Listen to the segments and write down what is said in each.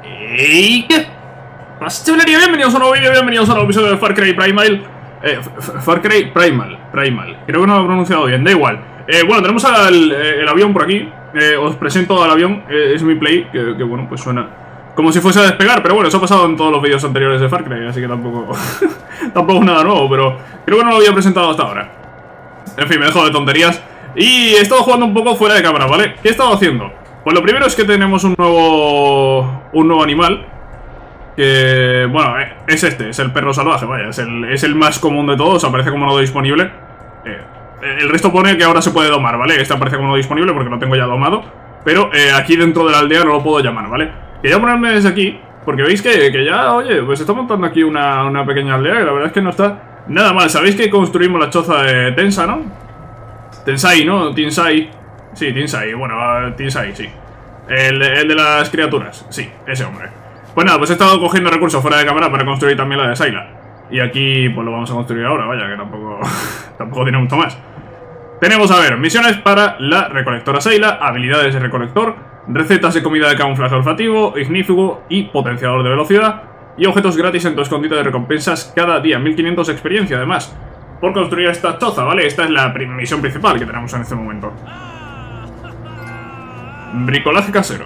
¡Ey! ¿Qué pasa, chavalería? Bienvenidos a un nuevo vídeo, bienvenidos a un nuevo episodio de Far Cry Primal. Far Cry Primal. Creo que no lo he pronunciado bien, da igual. Bueno, tenemos el avión por aquí. Os presento al avión, es mi play, que bueno, pues suena como si fuese a despegar, pero bueno, eso ha pasado en todos los vídeos anteriores de Far Cry, así que tampoco tampoco es nada nuevo, pero creo que no lo había presentado hasta ahora. En fin, me dejo de tonterías. Y he estado jugando un poco fuera de cámara, ¿vale? ¿Qué he estado haciendo? Pues lo primero es que tenemos un nuevo animal. Que, bueno, es es el perro salvaje, vaya, es el más común de todos, aparece como no disponible. El resto pone que ahora se puede domar, ¿vale? Este aparece como no disponible porque lo tengo ya domado. Pero aquí dentro de la aldea no lo puedo llamar, ¿vale? Quería ponerme desde aquí, porque veis que ya, oye, pues está montando aquí una pequeña aldea, y la verdad es que no está nada mal. Sabéis que construimos la choza de Tensa, ¿no? Tensai, ¿no? Tinsai. Sí, Tinsai, bueno, Tinsai, sí. El de las criaturas, sí, ese hombre. Pues nada, pues he estado cogiendo recursos fuera de cámara para construir también la de Sayla. Y aquí, pues lo vamos a construir ahora, vaya, que tampoco tiene mucho más. Tenemos, a ver, misiones para la recolectora Sayla, habilidades de recolector, recetas de comida de camuflaje olfativo, ignífugo y potenciador de velocidad, y objetos gratis en tu escondite de recompensas cada día, 1500 experiencia además, por construir esta choza, ¿vale? Esta es la misión principal que tenemos en este momento. Bricolaje casero.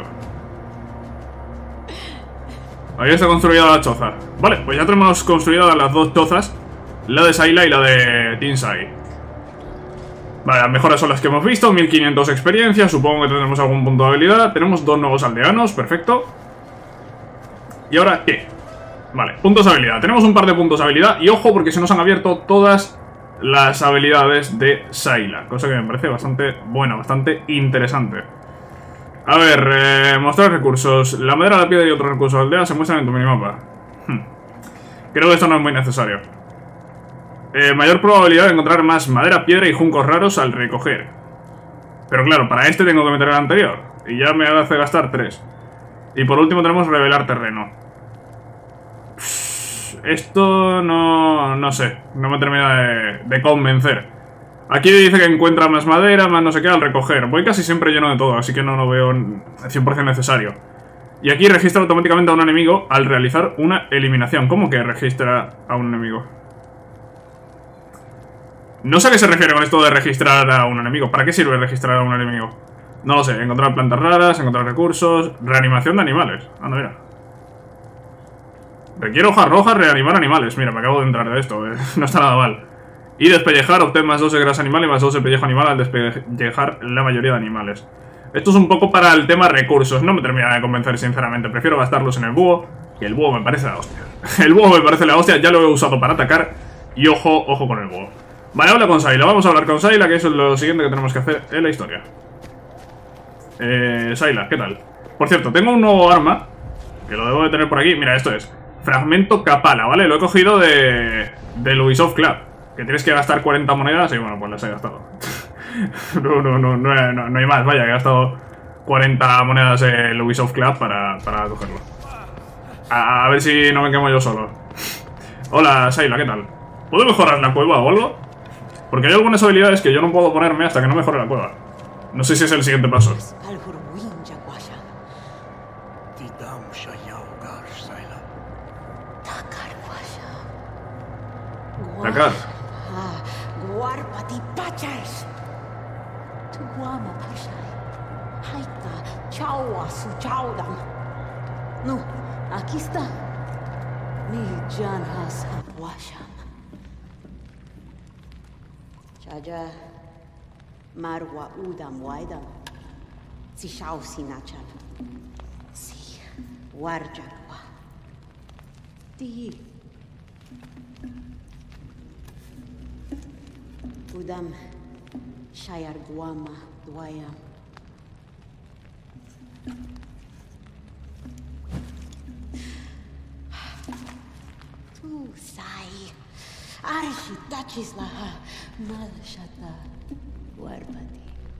Ahí está construida la choza. Vale, pues ya tenemos construidas las dos chozas, la de Sayla y la de Tinsai. Vale, las mejoras son las que hemos visto, 1500 experiencia, supongo que tendremos algún punto de habilidad. Tenemos dos nuevos aldeanos, perfecto. ¿Y ahora qué? Vale, puntos de habilidad. Tenemos un par de puntos de habilidad y ojo porque se nos han abierto todas las habilidades de Sayla, cosa que me parece bastante buena, bastante interesante. A ver, mostrar recursos. La madera, la piedra y otros recursos de aldea se muestran en tu minimapa. Creo que esto no es muy necesario. Mayor probabilidad de encontrar más madera, piedra y juncos raros al recoger. Pero claro, para este tengo que meter el anterior. Y ya me hace gastar 3. Y por último tenemos revelar terreno. Esto no sé. No me termina de convencer. Aquí dice que encuentra más madera, más no sé qué al recoger. Voy casi siempre lleno de todo, así que no lo veo 100% necesario. Y aquí registra automáticamente a un enemigo al realizar una eliminación. ¿Cómo que registra a un enemigo? No sé a qué se refiere con esto de registrar a un enemigo. ¿Para qué sirve registrar a un enemigo? No lo sé. Encontrar plantas raras, encontrar recursos... Reanimación de animales. Anda, mira. Requiere hojas rojas, reanimar animales. Mira, me acabo de entrar de esto. No está nada mal. Y despellejar, obtén más 2 de grasa animal y más 2 de pellejo animal al despellejar la mayoría de animales. Esto es un poco para el tema recursos. No me termina de convencer, sinceramente. Prefiero gastarlos en el búho, que el búho me parece la hostia. El búho me parece la hostia. Ya lo he usado para atacar. Y ojo con el búho. Vale, habla con Sayla. Vamos a hablar con Sayla, que eso es lo siguiente que tenemos que hacer en la historia. Sayla, ¿qué tal? Por cierto, tengo un nuevo arma, que lo debo de tener por aquí. Mira, esto es Fragmento Kapala, ¿vale? Lo he cogido del Ubisoft Club, que tienes que gastar 40 monedas y bueno, pues las he gastado. No hay más, vaya, he gastado 40 monedas el Ubisoft Club para cogerlo. A ver si no me quemo yo solo. Hola, Sayla, ¿qué tal? ¿Puedo mejorar la cueva o algo? Porque hay algunas habilidades que yo no puedo ponerme hasta que no mejore la cueva. No sé si es el siguiente paso. Dakar. No, aquí está. Chaja Marwa Udam Waidam Si Shao Sinachal Si Warjarwa Ti Udam Shayar Guama Dwayam Tu Sai Arshi Tachislaha Malashata Warbati.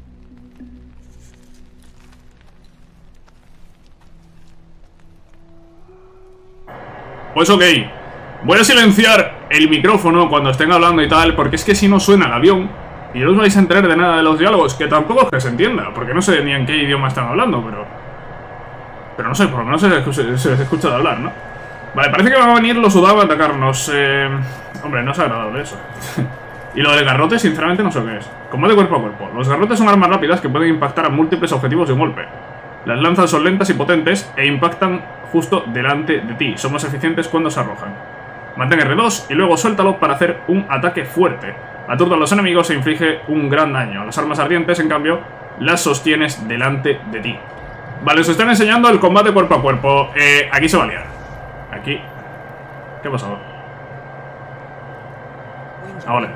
Pues ok, voy a silenciar el micrófono cuando estén hablando y tal, porque es que si no suena el avión y no os vais a enterar de nada de los diálogos, que tampoco es que se entienda, porque no sé ni en qué idioma están hablando, pero Pero no sé, por lo menos se les escucha de hablar, ¿no? Vale, parece que van a venir los Udam a atacarnos. Hombre, no es agradable eso. Y lo del garrote, sinceramente, no sé qué es. Combate cuerpo a cuerpo. Los garrotes son armas rápidas que pueden impactar a múltiples objetivos de un golpe. Las lanzas son lentas y potentes e impactan justo delante de ti. Son más eficientes cuando se arrojan. Mantén R2 y luego suéltalo para hacer un ataque fuerte. Aturda a los enemigos e inflige un gran daño. A las armas ardientes, en cambio, las sostienes delante de ti. Vale, os están enseñando el combate cuerpo a cuerpo. Aquí se va a liar. Aquí. ¿Qué ha pasado? Ah, vale.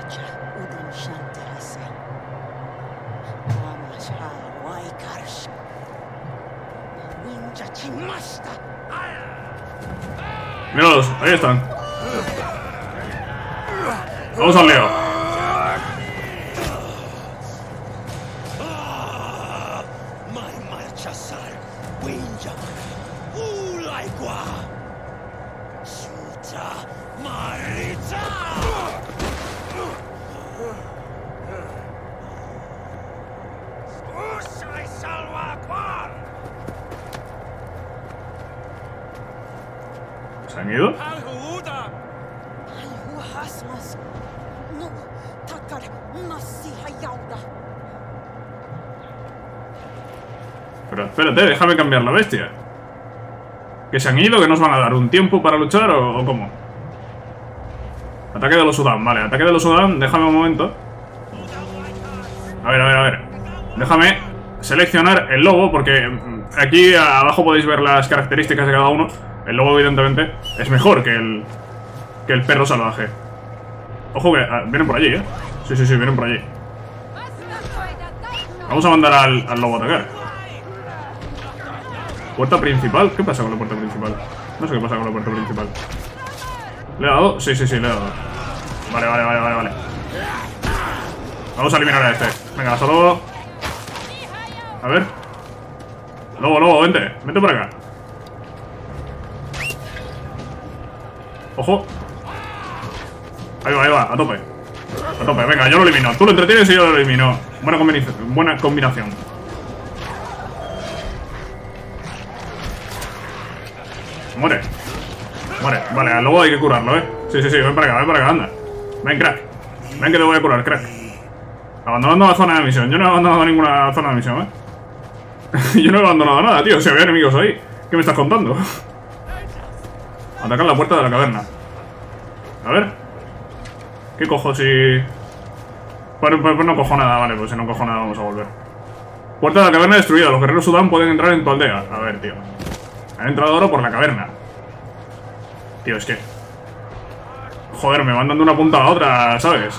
Míralos, ahí están. Vamos al lío. ¿Se han ido? Pero espérate, déjame cambiar la bestia. ¿Que se han ido? ¿Que nos van a dar un tiempo para luchar o cómo? Ataque de los Udam, vale, ataque de los Udam, déjame un momento. A ver. Déjame seleccionar el lobo, porque aquí abajo podéis ver las características de cada uno. El lobo, evidentemente, es mejor que el perro salvaje. Ojo que vienen por allí, Sí, vienen por allí. Vamos a mandar al lobo a atacar. Puerta principal. ¿Qué pasa con la puerta principal? No sé qué pasa con la puerta principal. ¿Le he dado? Sí, le he dado. Vale. Vamos a eliminar a este. Venga, solo. A ver. Lobo, vente. Vente por acá. Ojo. Ahí va, a tope. Venga, yo lo elimino. Tú lo entretienes y yo lo elimino. Buena combinación. Muere. Vale, al lobo hay que curarlo, Sí, ven para acá, anda. Ven, crack. Ven que te voy a curar, crack. Abandonando la zona de misión. Yo no he abandonado ninguna zona de misión, Yo no he abandonado nada, tío. Si había enemigos ahí. ¿Qué me estás contando? Atacar la puerta de la caverna. A ver. ¿Qué cojo si...? Pues no cojo nada, vale. Pues si no cojo nada vamos a volver. Puerta de la caverna destruida. Los guerreros Udam pueden entrar en tu aldea. A ver, tío. Han entrado ahora por la caverna. Tío, es que... Joder, me van dando una punta a la otra, ¿sabes?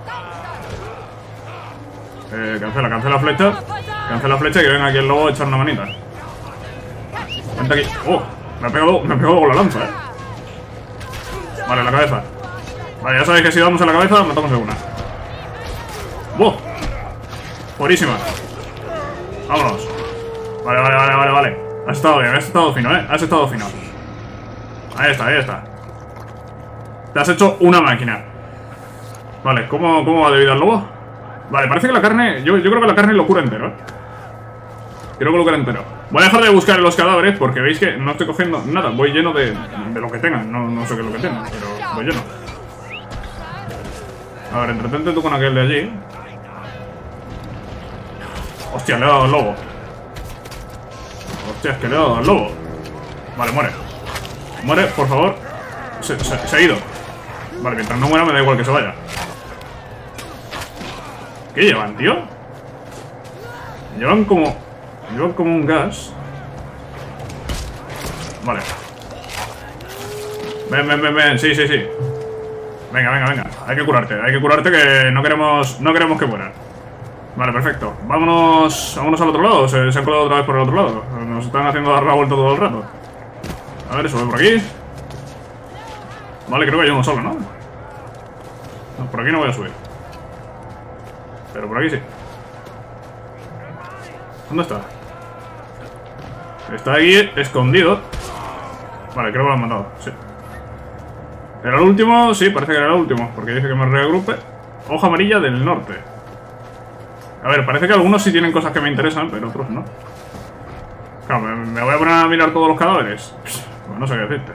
Cancela flecha. Cancela flecha y que venga aquí el lobo a echar una manita. Vente aquí. ¡Oh! Me ha pegado con la lanza, Vale, la cabeza. Vale, ya sabéis que si damos a la cabeza, matamos de una. ¡Buah! Buenísima. Vámonos. Vale. Has estado bien, has estado fino, Has estado fino. Ahí está. Te has hecho una máquina. Vale, ¿cómo va de vida el lobo? Vale, parece que la carne... Yo creo que la carne lo cura entero, Creo que lo cura entero. Voy a dejar de buscar en los cadáveres porque veis que no estoy cogiendo nada. Voy lleno de lo que tengan. No sé qué es lo que tengan, pero voy lleno. A ver, entretente tú con aquel de allí. Hostia, le he dado al lobo. Hostia, es que le he dado al lobo. Vale, muere. Muere, por favor. Se ha ido. Vale, mientras no muera me da igual que se vaya. ¿Qué llevan, tío? Llevan como un gas. Vale. Ven. Sí. Venga. Hay que curarte que no queremos que muera. Vale, perfecto. Vámonos al otro lado. Se han colado otra vez por el otro lado. Nos están haciendo dar la vuelta todo el rato. A ver, sube por aquí. Vale, creo que hay uno solo, ¿no? No, por aquí no voy a subir. Pero por aquí sí. ¿Dónde está? Está aquí escondido. Vale, creo que lo han matado, sí. ¿Era el último? Sí, parece que era el último. Porque dice que me reagrupe. Hoja amarilla del norte. A ver, parece que algunos sí tienen cosas que me interesan, pero otros no. Claro, me voy a poner a mirar todos los cadáveres. Pues no sé qué decirte.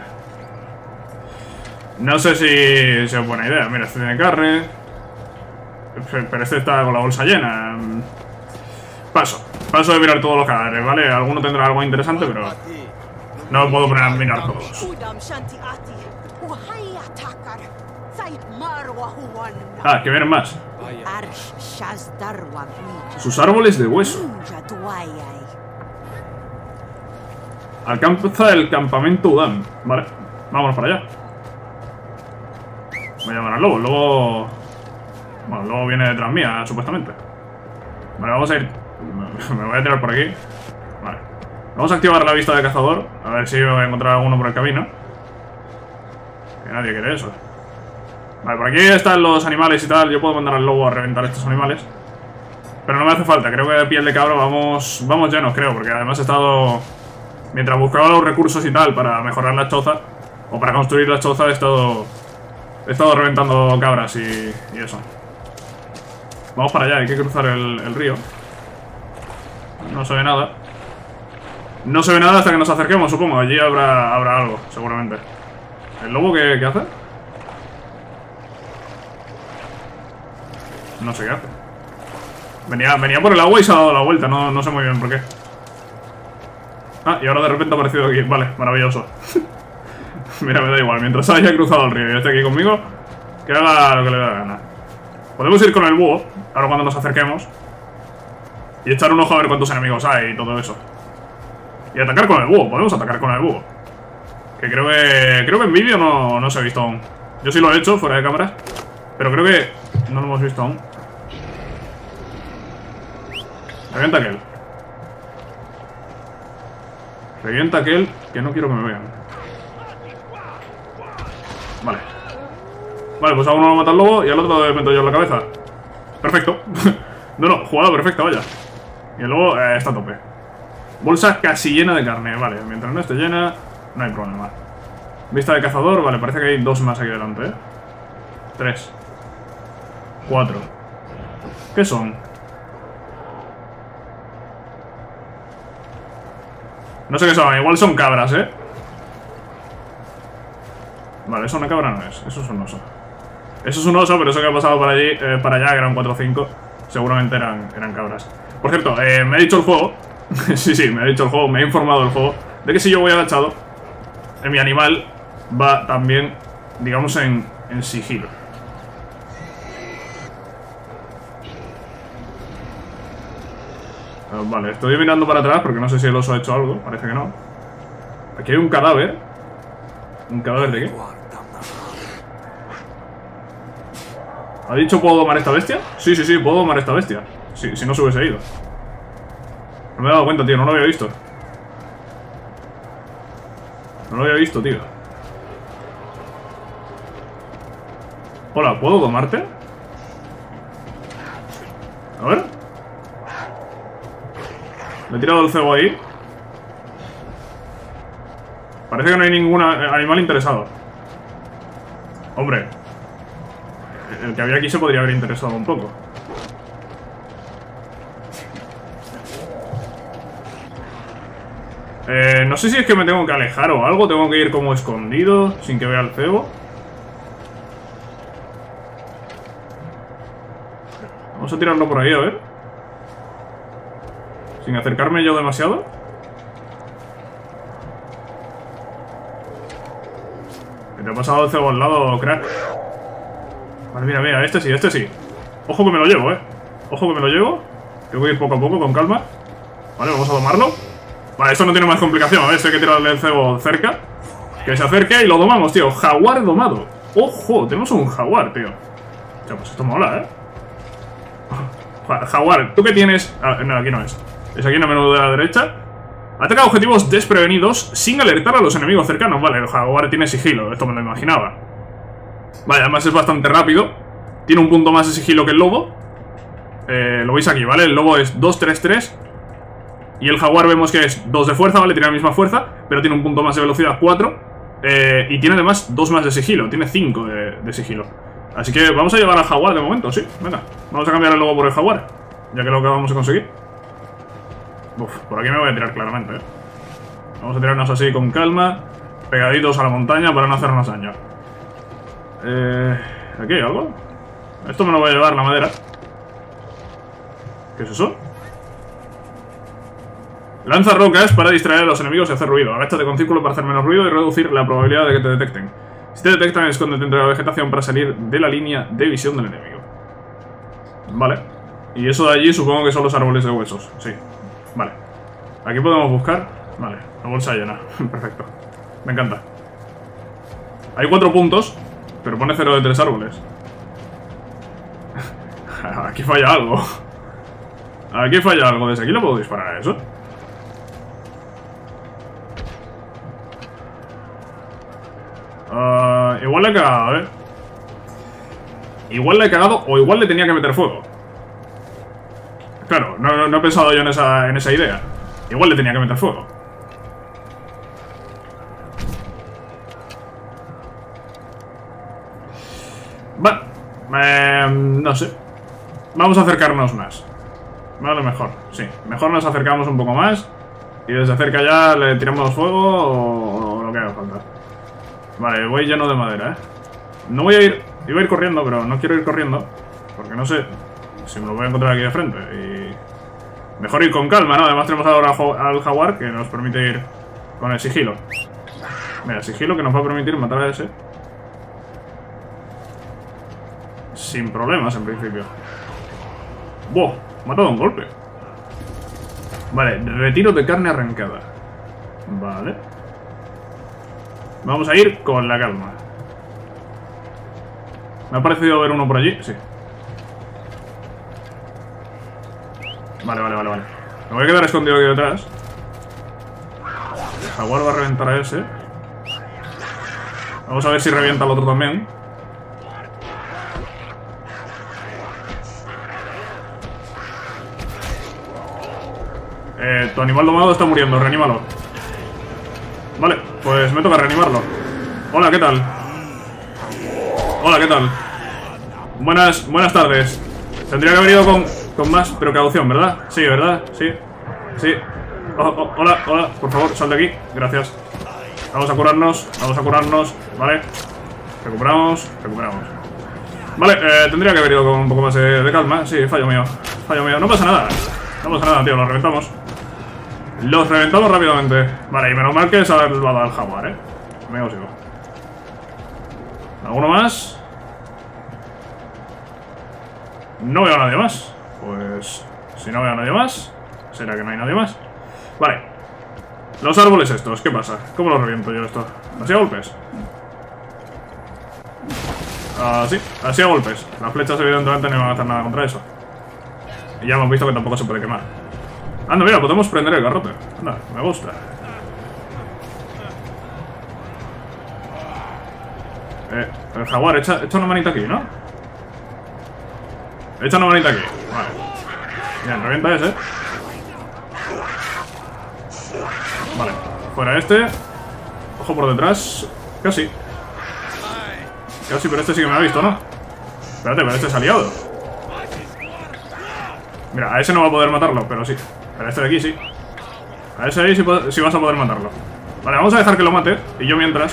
No sé si es buena idea. Mira, este tiene carne. Pero este está con la bolsa llena. Paso de mirar todos los cadáveres, ¿vale? Alguno tendrá algo interesante, pero no me puedo poner a mirar todos. Ah, que vienen más. Sus árboles de hueso. Alcanza el campamento Udam. Vale, vámonos para allá. Voy a llamar al lobo. El lobo... Bueno, el lobo viene detrás mía, supuestamente. Vale, vamos a ir... Me voy a tirar por aquí. Vale. Vamos a activar la vista de cazador. A ver si voy a encontrar alguno por el camino. Que nadie quiere eso. Vale, por aquí están los animales y tal. Yo puedo mandar al lobo a reventar estos animales. Pero no me hace falta. Creo que de piel de cabra vamos llenos, creo. Porque además he estado... Mientras buscaba los recursos y tal para mejorar la choza, o para construir la choza, he estado reventando cabras y eso. Vamos para allá, hay que cruzar el río. No se ve nada. No se ve nada hasta que nos acerquemos, supongo. Allí habrá algo, seguramente. ¿El lobo qué hace? No sé qué hace. Venía por el agua y se ha dado la vuelta, no sé muy bien por qué. Ah, y ahora de repente ha aparecido aquí. Vale, maravilloso. Mira, me da igual. Mientras haya cruzado el río y esté aquí conmigo, que haga lo que le dé la gana. Podemos ir con el búho, ahora cuando nos acerquemos, y echar un ojo a ver cuántos enemigos hay y todo eso. Y atacar con el búho. Podemos atacar con el búho. Que creo que en vídeo no se ha visto aún. Yo sí lo he hecho, fuera de cámaras, pero creo que no lo hemos visto aún. Revienta aquel. Revienta aquel, que no quiero que me vean. Vale. Vale, pues a uno lo mata el lobo y al otro le meto yo en la cabeza. Perfecto. No, jugada perfecta, vaya. Y el lobo está a tope. Bolsa casi llena de carne. Vale, mientras no esté llena, no hay problema. Vista de cazador, vale, parece que hay dos más aquí delante, 3 4. ¿Qué son? No sé qué son, igual son cabras, Vale, eso una cabra no es, eso es un oso. Eso es un oso, pero eso que ha pasado para allí, para allá, que eran 4 o 5, seguramente eran cabras. Por cierto, me ha dicho el juego, sí, me ha dicho el juego, me ha informado el juego, de que si yo voy agachado, mi animal va también, digamos, en sigilo. Vale, estoy mirando para atrás porque no sé si el oso ha hecho algo, parece que no. Aquí hay un cadáver. ¿Un cadáver de qué? ¿Ha dicho puedo domar esta bestia? Sí, puedo domar esta bestia. Sí, si no se hubiese ido. No me he dado cuenta, tío, no lo había visto. No lo había visto, tío. Hola, ¿puedo domarte? A ver. Le he tirado el cebo ahí. Parece que no hay ningún animal interesado. Hombre, el que había aquí se podría haber interesado un poco. No sé si es que me tengo que alejar o algo. Tengo que ir como escondido, sin que vea el cebo. Vamos a tirarlo por ahí, a ver. Sin acercarme yo demasiado. ¿Qué te ha pasado el cebo al lado, crack? Vale, mira, este sí. Ojo que me lo llevo, Ojo que me lo llevo. Tengo que ir poco a poco, con calma. Vale, vamos a domarlo. Vale, esto no tiene más complicación, Hay que tirarle el cebo cerca. Que se acerque y lo domamos, tío. Jaguar domado. Ojo, tenemos un jaguar, tío. Ya, pues esto mola, Jaguar, ¿tú qué tienes? Ah, no, aquí no es. Es aquí en el menú de la derecha. Ataca objetivos desprevenidos sin alertar a los enemigos cercanos. Vale, el jaguar tiene sigilo, esto me lo imaginaba. Vale, además es bastante rápido. Tiene un punto más de sigilo que el lobo. Lo veis aquí, ¿vale? El lobo es 2-3-3. Y el jaguar vemos que es 2 de fuerza, ¿vale? Tiene la misma fuerza, pero tiene un punto más de velocidad, 4. Y tiene además 2 más de sigilo. Tiene 5 de sigilo. Así que vamos a llevar al jaguar de momento, sí. Venga, vamos a cambiar el lobo por el jaguar, ya que es lo que vamos a conseguir. Uf, por aquí me voy a tirar claramente, Vamos a tirarnos así con calma, pegaditos a la montaña para no hacernos daño. ¿Aquí hay algo? Esto me lo voy a llevar, la madera. ¿Qué es eso? Lanza rocas para distraer a los enemigos y hacer ruido. Agáchate con círculo para hacer menos ruido y reducir la probabilidad de que te detecten. Si te detectan, escóndete entre la vegetación para salir de la línea de visión del enemigo. Vale. Y eso de allí supongo que son los árboles de huesos. Sí. Vale. Aquí podemos buscar. Vale. La bolsa llena. Perfecto. Me encanta. Hay 4 puntos, pero pone 0 de 3 árboles. Aquí falla algo. Aquí falla algo. ¿Desde aquí le puedo disparar a eso? Igual le he cagado, Igual le he cagado o igual le tenía que meter fuego. Claro, no he pensado yo en esa idea. Igual le tenía que meter fuego. Vale. No sé. Vamos a acercarnos más. Vale, mejor. Sí, mejor nos acercamos un poco más. Y desde cerca ya le tiramos fuego o lo que haga falta. Vale, voy lleno de madera, No voy a ir... Iba a ir corriendo, pero no quiero ir corriendo. Porque no sé si me lo voy a encontrar aquí de frente. Y... mejor ir con calma, ¿no? Además tenemos ahora al jaguar que nos permite ir con el sigilo. Mira, sigilo que nos va a permitir matar a ese. Sin problemas, en principio. ¡Wow! Me ha dado un golpe. Vale, retiro de carne arrancada. Vale. Vamos a ir con la calma. Me ha parecido ver uno por allí, sí. Vale. Me voy a quedar escondido aquí detrás. El jaguar va a reventar a ese. Vamos a ver si revienta al otro también. Tu animal domado está muriendo, reanímalo. Vale, pues me toca reanimarlo. Hola, ¿qué tal? Hola, ¿qué tal? Buenas tardes. Tendría que haber ido con más precaución, ¿verdad? Sí, ¿verdad? Sí. Hola, por favor, sal de aquí. Gracias. Vamos a curarnos. Vale. Recuperamos. Vale, tendría que haber ido con un poco más de calma. Sí, fallo mío. No pasa nada, tío, los reventamos. Los reventamos rápidamente. Vale, y menos mal que se ha salvado al jaguar, Me sigo. ¿Alguno más? No veo a nadie más. Pues... si no veo a nadie más, será que no hay nadie más. Vale. Los árboles estos, ¿qué pasa? ¿Cómo los reviento yo esto? ¿Así a golpes? Sí, así a golpes. Las flechas evidentemente no van a hacer nada contra eso. Y ya hemos visto que tampoco se puede quemar. Anda, mira, podemos prender el garrote. Anda, me gusta. El jaguar, echa una manita aquí, ¿no? Echa una manita aquí. Vale. Bien, revienta ese. Vale, fuera este. Ojo por detrás. Casi, pero este sí que me ha visto, ¿no? Espérate, pero este es aliado. Mira, a ese no va a poder matarlo, pero sí. Pero este de aquí sí. A ese ahí sí vas a poder matarlo. Vale, vamos a dejar que lo mate. Y yo mientras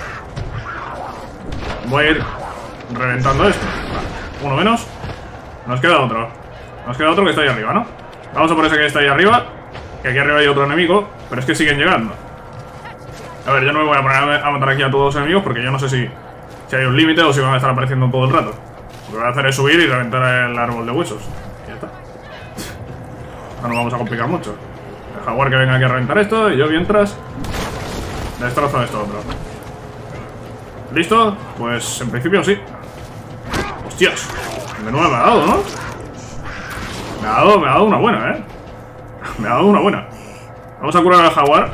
voy a ir reventando esto. Vale, uno menos. Nos queda otro que está ahí arriba, ¿no? Vamos a por ese que está ahí arriba. Que aquí arriba hay otro enemigo. Pero es que siguen llegando. A ver, yo no me voy a poner a matar aquí a todos los enemigos, porque yo no sé si hay un límite o si van a estar apareciendo todo el rato. Lo que voy a hacer es subir y reventar el árbol de huesos. Y ya está. No nos vamos a complicar mucho. El jaguar que venga aquí a reventar esto y yo mientras destrozo esto otro. ¿Listo? Pues en principio sí. ¡Hostias! De nuevo me ha dado, ¿no? Me ha dado una buena, Me ha dado una buena. Vamos a curar al jaguar.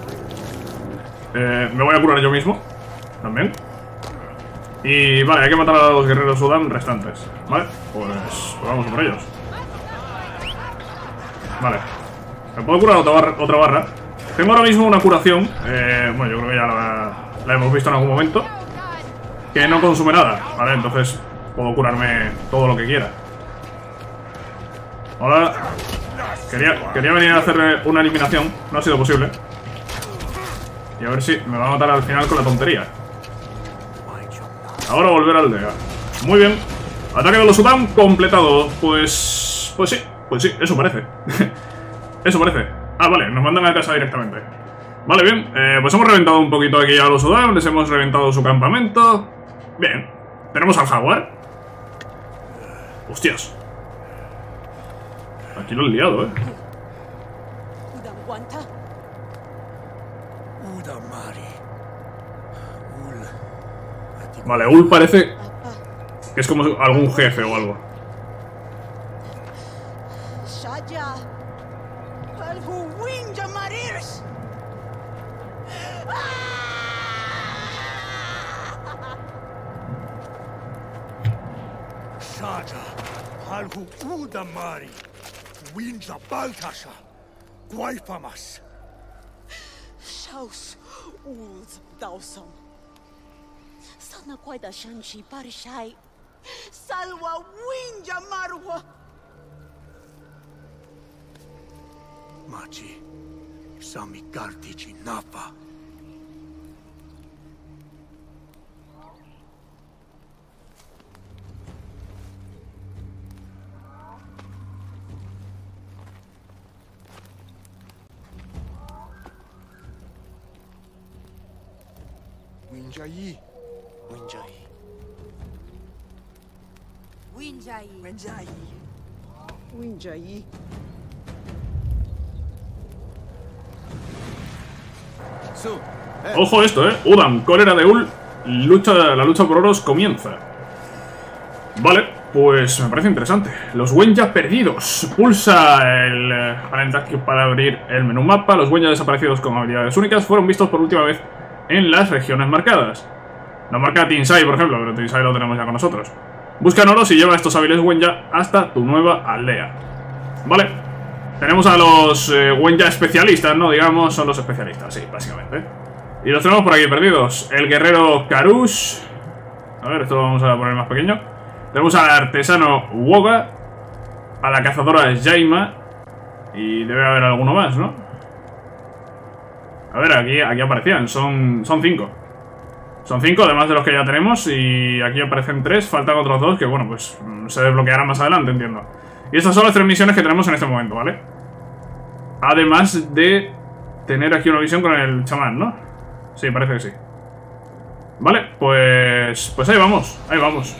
Me voy a curar yo mismo también. Y vale, hay que matar a los guerreros Sudam restantes. Vale, pues vamos a por ellos. Vale. Me puedo curar otra barra. Tengo ahora mismo una curación. Bueno, yo creo que ya la hemos visto en algún momento. Que no consume nada. Vale, entonces puedo curarme todo lo que quiera. Hola. Quería venir a hacer una eliminación. No ha sido posible. Y a ver si me va a matar al final con la tontería. Ahora volver a aldea. Muy bien. Ataque de los Sudan completado. Pues sí, eso parece. Eso parece. Ah, vale, nos mandan a casa directamente. Vale, bien. Pues hemos reventado un poquito aquí a los Sudan. Les hemos reventado su campamento. Bien. Tenemos al jaguar. Hostias. Aquí lo he liado, Vale, Ul parece que es como algún jefe o algo. Sana quaida shanshi parishai. Salwa winja marwa. Machi, sami kartici napa. Winjai. Winjai. Winjai. Winjai. Winjai. Ojo esto, Udam, cólera de Ul. La lucha por oros comienza. Vale, pues me parece interesante. Los Wenja perdidos. Pulsa el panel para abrir el menú mapa. Los Wenja desaparecidos con habilidades únicas fueron vistos por última vez en las regiones marcadas. Nos marca Tinsai, por ejemplo, pero Tinsai lo tenemos ya con nosotros. Busca en oros y lleva estos hábiles Wenja hasta tu nueva aldea. Vale. Tenemos a los Wenja especialistas, ¿no? Digamos, son los especialistas, sí, básicamente. Y los tenemos por aquí perdidos. El guerrero Karush. A ver, esto lo vamos a poner más pequeño. Tenemos al artesano Woga. A la cazadora Jaima. Y debe haber alguno más, ¿no? A ver, aquí aparecían. Son 5. Son 5, además de los que ya tenemos. Y aquí aparecen 3. Faltan otros 2 que, bueno, pues se desbloquearán más adelante, entiendo. Y estas son las 3 misiones que tenemos en este momento, ¿vale? Además de tener aquí una visión con el chamán, ¿no? Sí, parece que sí. Vale, pues ahí vamos, ahí vamos.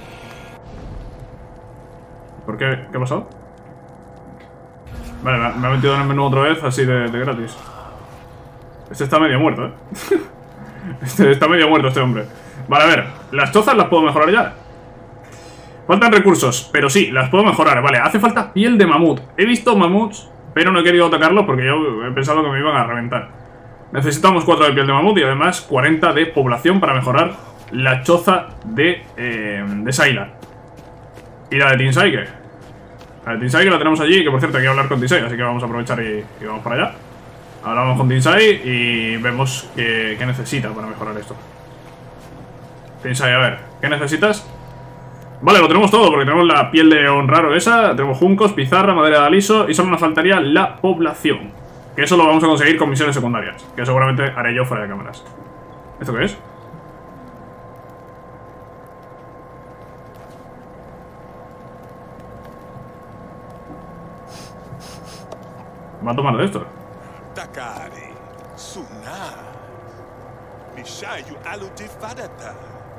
¿Por qué? ¿Qué ha pasado? Vale, me ha metido en el menú otra vez, así de gratis. Este está medio muerto, está medio muerto este hombre. Vale, a ver, las chozas las puedo mejorar ya. Faltan recursos, pero sí, las puedo mejorar. Vale, hace falta piel de mamut. He visto mamuts, pero no he querido atacarlos porque yo he pensado que me iban a reventar. Necesitamos 4 de piel de mamut y además 40 de población para mejorar la choza de Sylar. Y la de Tinsaike. La de Tinsaike la tenemos allí, que por cierto hay que hablar con Tinsai, así que vamos a aprovechar y vamos para allá. Hablamos con Tinsai y vemos qué necesita para mejorar esto. Tinsai, a ver, ¿qué necesitas? Vale, lo tenemos todo, porque tenemos la piel de león raro esa, tenemos juncos, pizarra, madera de aliso y solo nos faltaría la población. Que eso lo vamos a conseguir con misiones secundarias, que seguramente haré yo fuera de cámaras. ¿Esto qué es? Va a tomar de esto. Takari, Suna, Mishayu Alutifadata,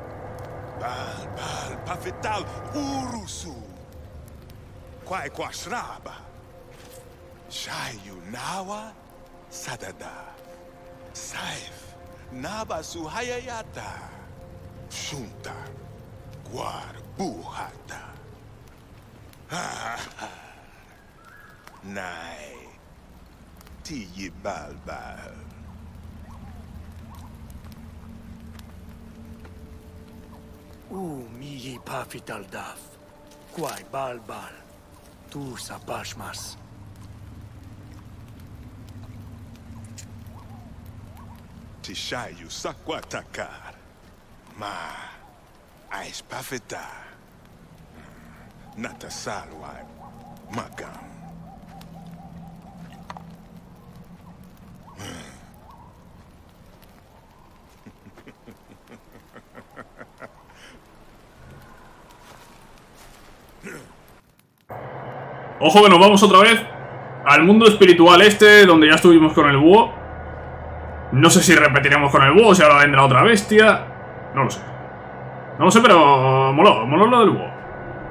Bal, Pafetal, Urusu, Kwashraba, Shayu Nawa, Sadada, Saif, Naba Suhayayata, Shunta, Guarbuhata, Nai. Tiyi Balbal. Miyi Pafitaldaf. Kwai Balbal. Tu Sabashmas. Tishayu Sakwatakar. Ma. Ais Pafita. Natasalwa. Magam. Ojo que nos vamos otra vez al mundo espiritual este, donde ya estuvimos con el búho. No sé si repetiremos con el búho, si ahora vendrá otra bestia. No lo sé. No lo sé, pero moló lo del búho.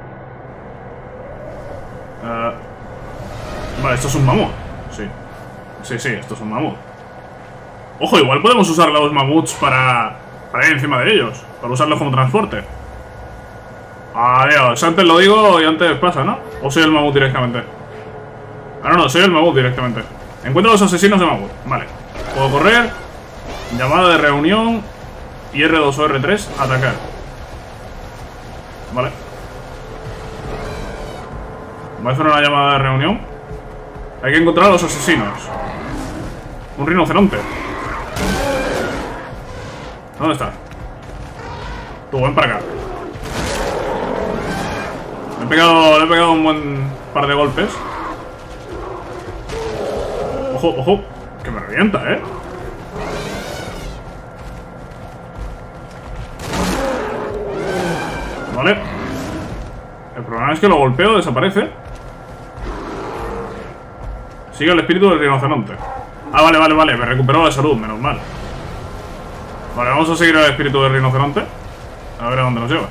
Vale, esto es un mamut. Sí. Sí, esto es un mamut. Ojo, igual podemos usar los mamuts para ir encima de ellos. Para usarlos como transporte. Adiós, antes lo digo y antes pasa, ¿no? ¿O soy el mamut directamente? Ah, no, soy el mamut directamente. Encuentro a los asesinos de mamut. Vale. Puedo correr. Llamada de reunión. Y R2 o R3, atacar. Vale. Voy a hacer una llamada de reunión. Hay que encontrar a los asesinos. Un rinoceronte. ¿Dónde está? Tú, ven para acá. Le he pegado un buen par de golpes. Ojo, ojo. Que me revienta, ¿eh? Vale. El problema es que lo golpeo, desaparece. Sigue el espíritu del rinoceronte. Ah, vale. Me recuperó la salud, menos mal. Vale, vamos a seguir al espíritu del rinoceronte. A ver a dónde nos lleva.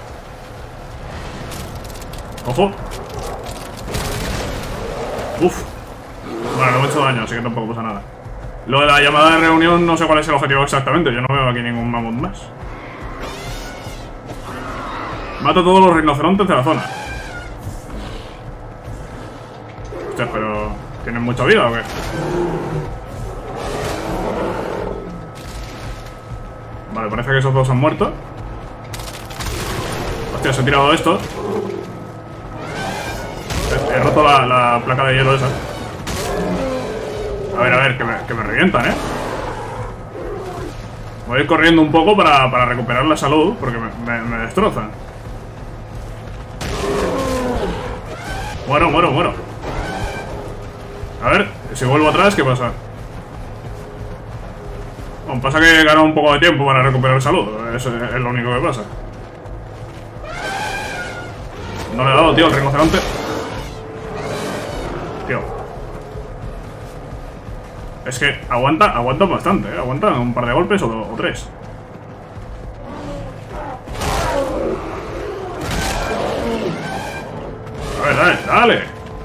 Ojo. Uf. Vale, no me he hecho daño, así que tampoco pasa nada. Lo de la llamada de reunión, no sé cuál es el objetivo exactamente. Yo no veo aquí ningún mamut más. Mato a todos los rinocerontes de la zona. Hostia, pero... ¿tienen mucha vida o qué? Vale, parece que esos dos han muerto. Hostia, se ha tirado esto. He roto la placa de hielo esa. A ver, que me revientan, ¿eh? Voy a ir corriendo un poco para recuperar la salud, porque me destrozan. Muero. A ver, si vuelvo atrás, ¿qué pasa? Bueno, pasa que he ganado un poco de tiempo para recuperar salud. Eso es lo único que pasa. No le he dado, tío, el rinoceronte. Tío. Es que aguantan bastante, ¿eh? Aguantan un par de golpes o tres. A ver, dale.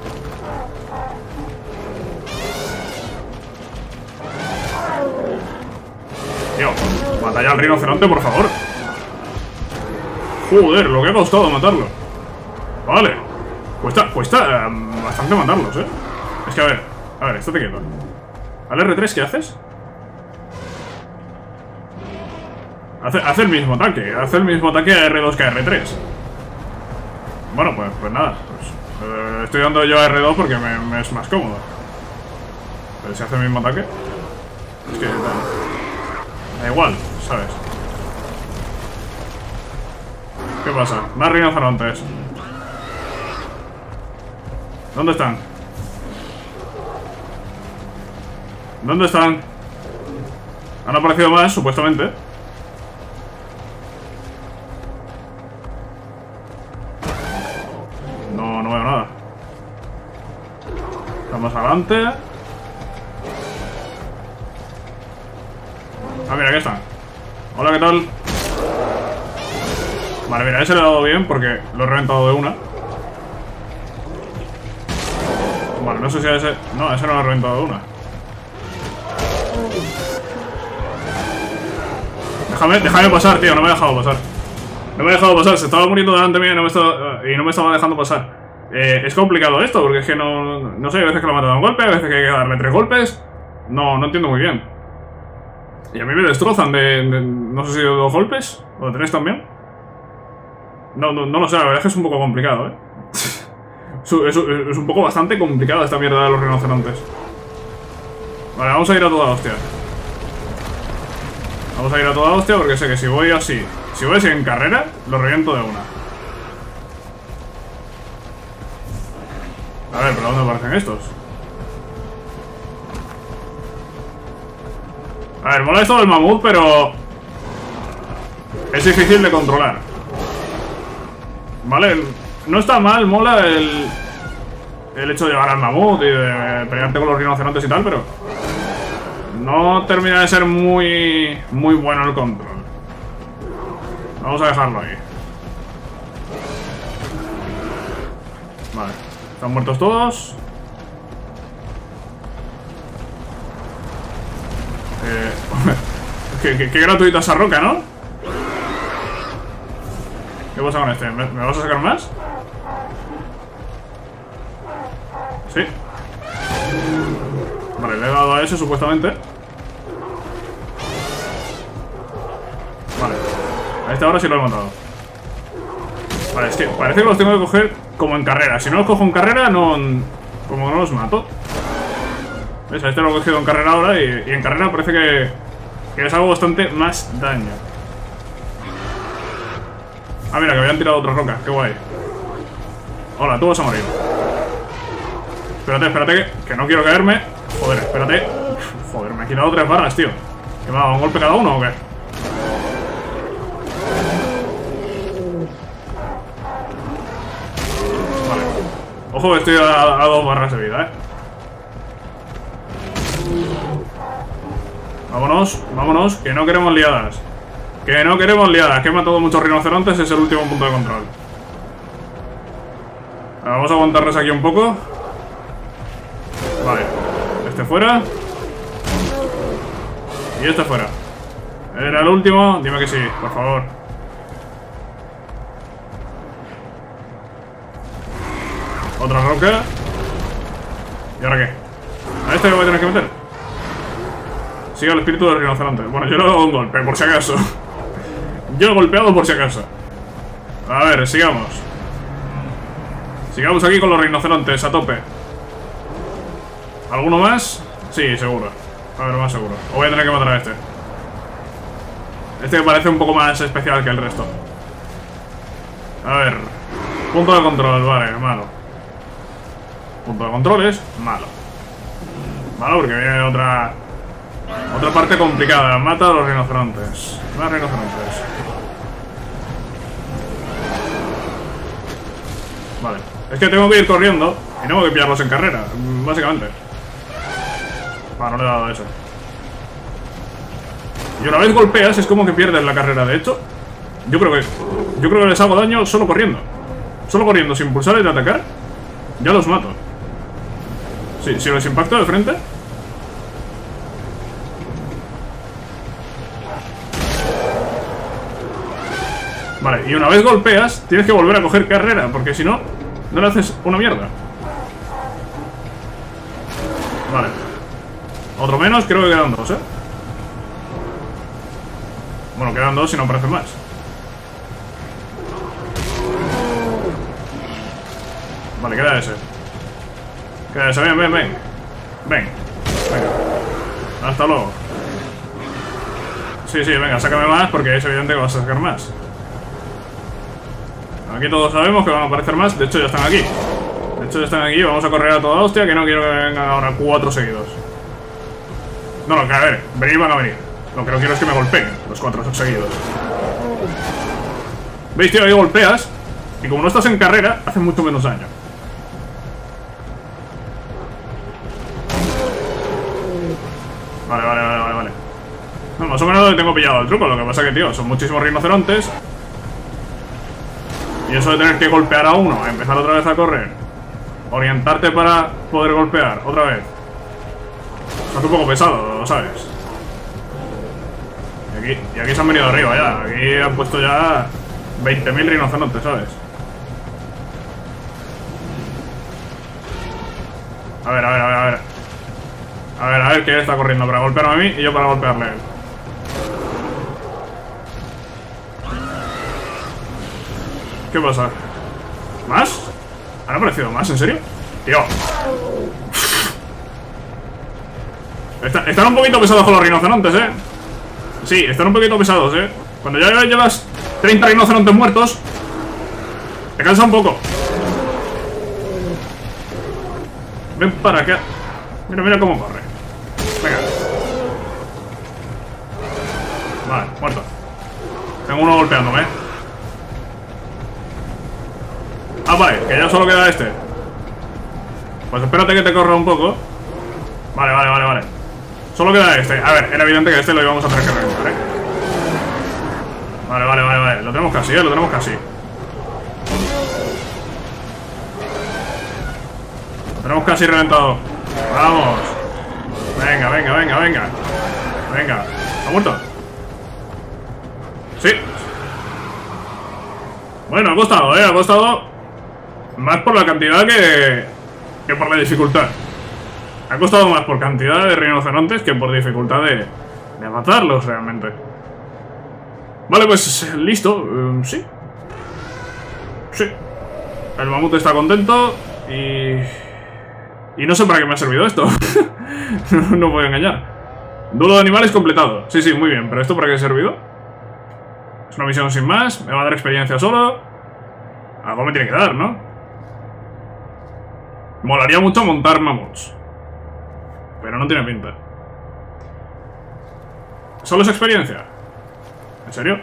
Tío, mata ya al rinoceronte, por favor. Joder, lo que ha costado matarlo. Vale. Cuesta bastante matarlos, ¿eh? Es que a ver, estate quieto. ¿Al R3 qué haces? Hace el mismo ataque. Hace el mismo ataque a R2 que a R3. Bueno, pues nada. Pues, estoy dando yo a R2 porque me es más cómodo. Pero si hace el mismo ataque, es que da igual, ¿sabes? ¿Qué pasa? Más rinocerontes. ¿Dónde están? ¿Dónde están? Han aparecido más, supuestamente. No veo nada. Estamos adelante. Ah, mira, aquí están. Hola, ¿qué tal? Vale, mira, ese le he dado bien porque lo he reventado de una. Vale, no sé si a ese... No, a ese no lo he reventado de una. Déjame pasar, tío, no me ha dejado pasar. No me ha dejado pasar, se estaba muriendo delante mío y no me estaba dejando pasar. Es complicado esto, porque es que no sé, hay veces que lo he matado de un golpe, a veces que hay que darle 3 golpes. No entiendo muy bien. Y a mí me destrozan no sé si de 2 golpes, o de 3 también. No lo sé, la verdad es que es un poco complicado, ¿eh? Es un poco bastante complicada esta mierda de los rinocerontes. Vale, vamos a ir a toda hostia. Vamos a ir a toda hostia porque sé que si voy así en carrera, lo reviento de una. A ver, ¿pero dónde aparecen estos? A ver, mola esto del mamut, pero es difícil de controlar. Vale, no está mal, mola el hecho de llevar al mamut y de pelearte con los rinocerontes y tal, pero no termina de ser muy bueno el control. Vamos a dejarlo ahí. Vale, están muertos todos. Qué gratuita esa roca, ¿no? ¿Qué pasa con este? ¿Me vas a sacar más? Sí. Vale, le he dado a ese supuestamente. Vale. A este ahora sí lo he matado. Vale, es que parece que los tengo que coger como en carrera. Si no los cojo en carrera, no... Como no los mato. ¿Ves? A este lo he cogido en carrera ahora y en carrera parece que les hago bastante más daño. Ah, mira, que habían tirado otra roca. Qué guay. Hola, tú vas a morir. Espérate, que no quiero caerme. Joder, espérate. Joder, me he quitado 3 barras, tío. ¿Qué me ha dado un golpe cada uno o qué? Vale. Ojo que estoy a 2 barras de vida, Vámonos, que no queremos liadas. Que he matado muchos rinocerontes, es el último punto de control. Vamos a aguantarles aquí un poco. Vale, este fuera. Y este fuera. ¿Era el último? Dime que sí, por favor. Otra roca. ¿Y ahora qué? ¿A este lo voy a tener que meter? Sigue el espíritu del rinoceronte. Bueno, yo le he dado un golpe, por si acaso. Yo he golpeado por si acaso. A ver, sigamos. Sigamos aquí con los rinocerontes a tope. ¿Alguno más? Sí, seguro. A ver, más seguro. O voy a tener que matar a este. Este me parece un poco más especial que el resto. A ver. Punto de control, vale, malo. Punto de control es malo. Malo porque viene otra parte complicada. Mata a los rinocerontes. Más rinocerontes. Vale. Es que tengo que ir corriendo y tengo que pillarlos en carrera, básicamente. No le he dado a eso. Y una vez golpeas es como que pierdes la carrera. De hecho, yo creo que les hago daño solo corriendo. Solo corriendo, sin pulsar el de atacar, ya los mato. Sí, si los impacto de frente. Vale, y una vez golpeas, tienes que volver a coger carrera, porque si no, no le haces una mierda. Vale. Otro menos, creo que quedan 2, ¿eh? Bueno, quedan 2 y no parecen más. Vale, queda ese. Queda ese, ven. Venga. Hasta luego. Sí, venga, sácame más porque es evidente que vas a sacar más. Aquí todos sabemos que van a aparecer más. De hecho, ya están aquí. Vamos a correr a toda hostia, que no quiero que vengan ahora 4 seguidos. No, que a ver, venir van a venir. Lo que no quiero es que me golpeen los 4 seguidos. ¿Veis, tío? Ahí golpeas y como no estás en carrera, hace mucho menos daño. Vale. No, más o menos le tengo pillado el truco. Lo que pasa que, tío, son muchísimos rinocerontes. Y eso de tener que golpear a uno, empezar otra vez a correr, orientarte para poder golpear otra vez, es un poco pesado, ¿lo sabes? Y aquí se han venido arriba ya. Aquí han puesto ya 20.000 rinocerontes, ¿sabes? A ver, que él está corriendo para golpearme a mí y yo para golpearle a él. ¿Qué pasa? ¿Más? ¿Han aparecido más? ¿En serio? Tío. Están un poquito pesados con los rinocerontes, ¿eh? Sí, están un poquito pesados, ¿eh? Cuando ya llevas 30 rinocerontes muertos, te cansa un poco. Ven para acá. Mira cómo corre. Venga. Vale, muerto. Tengo uno golpeándome, ¿eh? Ah, vale, que ya solo queda este. Pues espérate que te corra un poco. Vale. Solo queda este. A ver, era evidente que este lo íbamos a tener que reventar, ¿eh? Vale. Lo tenemos casi, lo tenemos casi. Lo tenemos casi reventado. Vamos. Venga. ¿Ha muerto? Sí. Bueno, ha costado, ha costado. Más por la cantidad que por la dificultad. Ha costado más por cantidad de rinocerontes que por dificultad de matarlos realmente. Vale, pues listo. Sí. El mamut está contento y no sé para qué me ha servido esto. No voy a engañar. Duelo de animales completado. Sí, muy bien. ¿Pero esto para qué ha servido? Es una misión sin más. Me va a dar experiencia solo. Algo me tiene que dar, ¿no? Molaría mucho montar mamuts. Pero no tiene pinta. ¿Solo es experiencia? ¿En serio?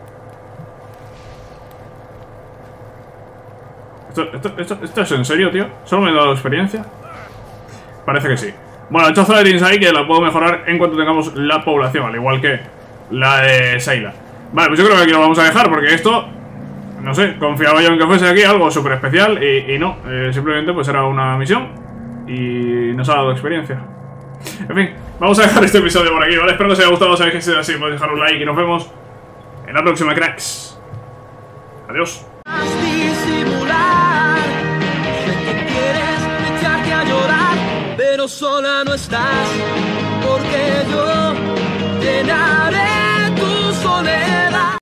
¿Esto es en serio, tío? ¿Solo me he dado experiencia? Parece que sí. Bueno, he hecho zona de Inside que la puedo mejorar en cuanto tengamos la población, al igual que la de Sayla. Vale, pues yo creo que aquí lo vamos a dejar porque esto... No sé, confiaba yo en que fuese aquí algo súper especial y no. Simplemente pues era una misión y nos ha dado experiencia. En fin, vamos a dejar este episodio por aquí, ¿vale? Espero que os haya gustado. Sabéis que si es así podéis dejar un like y nos vemos en la próxima, cracks. Adiós. Pero sola no estás.